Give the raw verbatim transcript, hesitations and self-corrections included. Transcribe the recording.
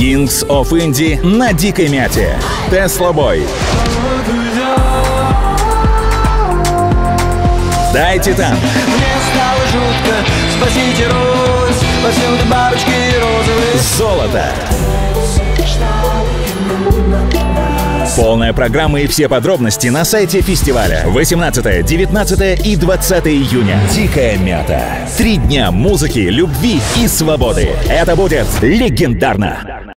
Kings of Indie на Дикой Мяте. Tesla Boy. Дай Титан. Мне стало жутко, спасите Русь, повсюду бабочки розовые. Золото. Полная программа и все подробности на сайте фестиваля. восемнадцатое, девятнадцатое и двадцатое июня. Дикая Мята. Три дня музыки, любви и свободы. Это будет легендарно.